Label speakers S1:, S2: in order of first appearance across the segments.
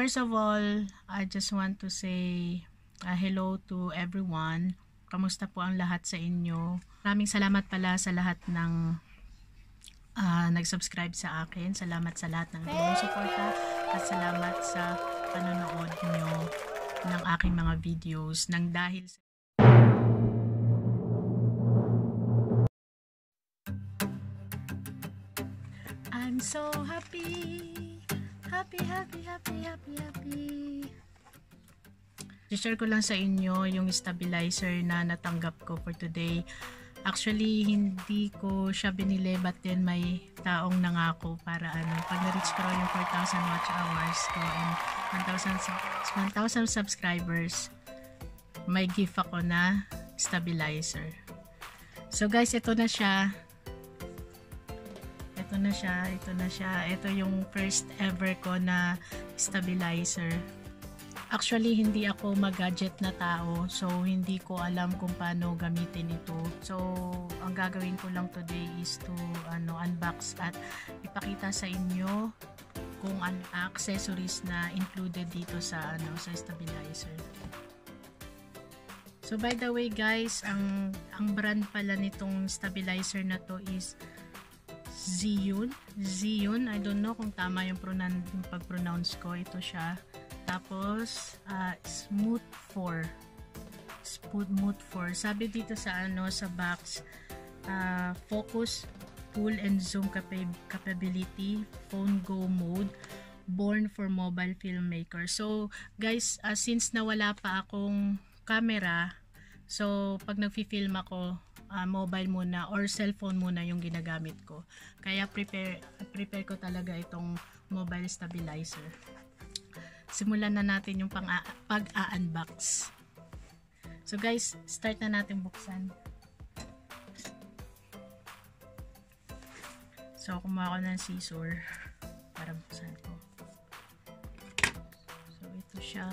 S1: first of all, I just want to say hello to everyone. Kamusta po ang lahat sa inyo? Maraming salamat pala sa lahat ng nag-subscribe sa akin. Salamat sa lahat ng inyong suporta at salamat sa panonood nyo ng aking mga videos nang dahil sa I'm so happy. Happy. I-share ko lang sa inyo yung stabilizer na natanggap ko for today. Actually, hindi ko siya binili, but then may taong nangako para pag na-reach ko yung 4,000 watch hours ko and 1,000 subscribers, may gift ako na stabilizer. So guys, ito na siya. Ito yung first ever ko na stabilizer. Actually, hindi ako mag-gadget na tao, so hindi ko alam kung paano gamitin ito. So, ang gagawin ko lang today is to unbox at ipakita sa inyo kung ano accessories na included dito sa sa stabilizer. So, by the way guys, ang brand pala nitong stabilizer na to is Zhiyun. I don't know kung tama yung pag-pronounce ko. Ito siya. Tapos Smooth 4. Sabi dito sa sa box, focus, pull and zoom capability, phone go mode, born for mobile filmmaker. So guys, since nawala pa akong camera, so pag nagfi-film ako, mobile muna or cellphone muna yung ginagamit ko. Kaya prepare ko talaga itong mobile stabilizer. Simulan na natin yung pag-unbox. So guys, start na natin buksan. So kumuha ko ng scissor para buksan ko. So ito siya.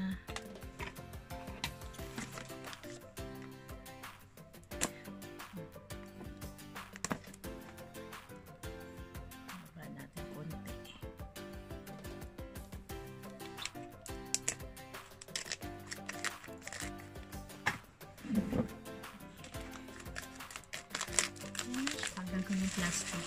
S1: Tagal ko yung plastic.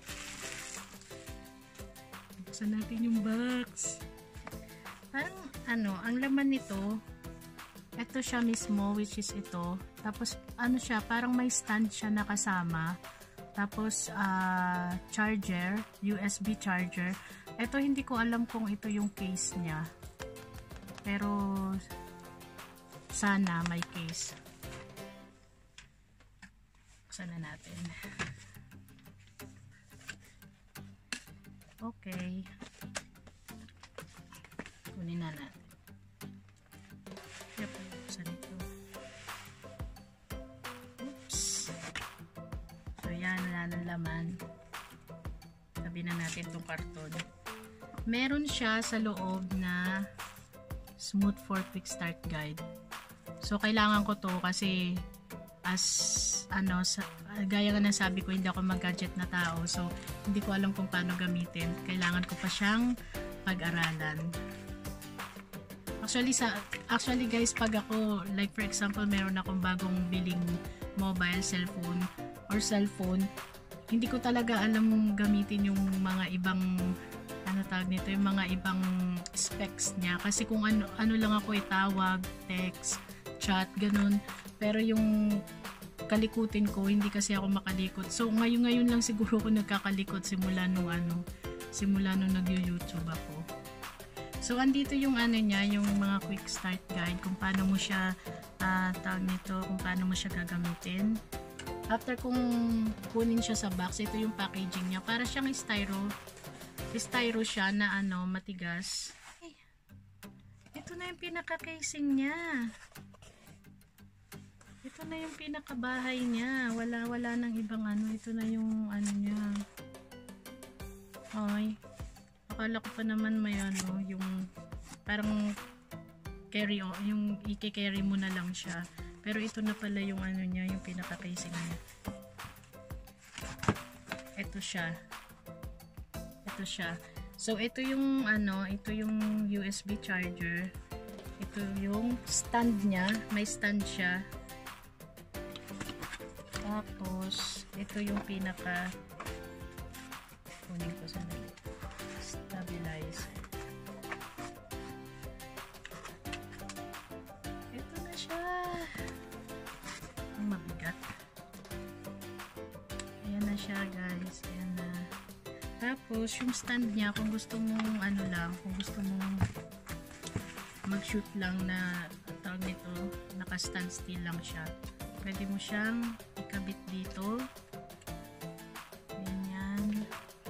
S1: Buksan natin yung box. Parang ang laman nito, ito siya mismo, which is ito. Tapos siya, parang may stand siya na kasama. Tapos charger, USB charger. Ito hindi ko alam kung ito yung case niya. Pero sana may case. Buksan na natin. Okay. Kunin na natin. Kaya buksan ito. Oops. So yan, wala ng laman. Tabi na natin itong karton. Meron siya sa loob na Smooth 4 Quick Start Guide. So kailangan ko to kasi gaya nga ng sabi ko, hindi ako mag-gadget na tao, so hindi ko alam kung paano gamitin. Kailangan ko pa siyang pag-aralan. Actually guys, pag ako, like for example, meron akong bagong biling mobile cellphone, hindi ko talaga alam gamitin yung mga ibang yung mga ibang specs niya, kasi kung ano lang ako itawag, text, chat, ganun. Pero yung kalikutin ko, hindi kasi ako makalikot. So ngayon lang siguro ko nagkakalikot simula nung nag-YouTube ako. So andito yung niya, yung mga quick start guide kung paano mo siya kung paano mo siya gagamitin. After kung kunin siya sa box, ito yung packaging niya. Para siyang styro siya na matigas. Ito na yung pinaka-casing niya. Ito na yung pinakabahay niya. Wala nang ibang ito na yung niya. Ay. Akala ko pa naman may yung parang carry yung i-carry mo na lang siya. Pero ito na pala yung niya, yung pinaka-casing niya. Ito siya. So ito yung ito yung USB charger. Ito yung stand niya, may stand siya. Tapos ito yung pinaka kunin ko sa stabilizer. Ito na siya. Ang mabigat. Ayan na siya, guys. Ayan na. Tapos yung stand niya, kung gusto mong kung gusto mong mag-shoot lang na tawag nito, naka-stand still lang siya. Pwede mo siyang ikabit dito. Ganyan.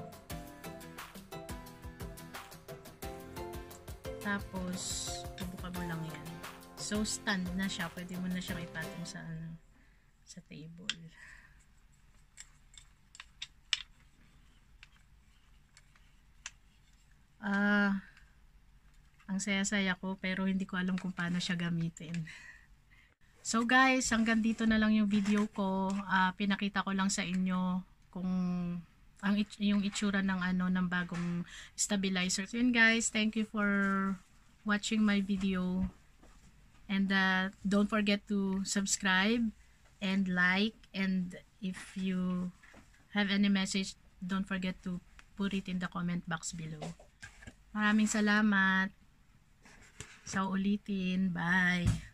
S1: Tapos, bubuka mo lang yan. So, stand na siya. Pwede mo na siyang ipatong sa sa table. Ang saya-saya ko, pero hindi ko alam kung paano siya gamitin. So guys, hanggang dito na lang yung video ko. Pinakita ko lang sa inyo kung yung itsura ng ng bagong stabilizer. So yun guys, thank you for watching my video. And don't forget to subscribe and like, and if you have any message, don't forget to put it in the comment box below. Maraming salamat. Sa ulitin. Bye.